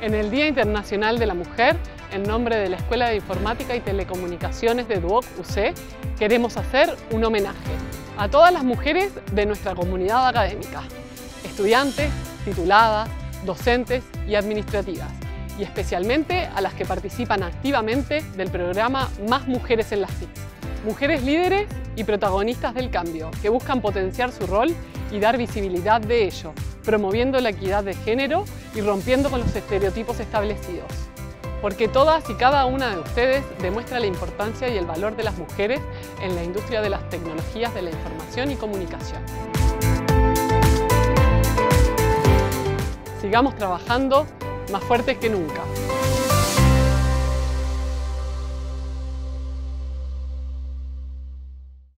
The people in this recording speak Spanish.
En el Día Internacional de la Mujer, en nombre de la Escuela de Informática y Telecomunicaciones de Duoc UC, queremos hacer un homenaje a todas las mujeres de nuestra comunidad académica, estudiantes, tituladas, docentes y administrativas, y especialmente a las que participan activamente del programa Más Mujeres en las TIC. Mujeres líderes y protagonistas del cambio, que buscan potenciar su rol y dar visibilidad de ello, promoviendo la equidad de género y rompiendo con los estereotipos establecidos. Porque todas y cada una de ustedes demuestra la importancia y el valor de las mujeres en la industria de las tecnologías de la información y comunicación. Sigamos trabajando más fuertes que nunca.